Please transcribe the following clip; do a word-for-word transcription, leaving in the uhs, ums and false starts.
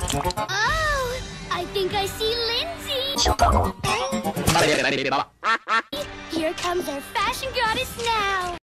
Oh, I think I see Lindsay. Here comes our fashion goddess now.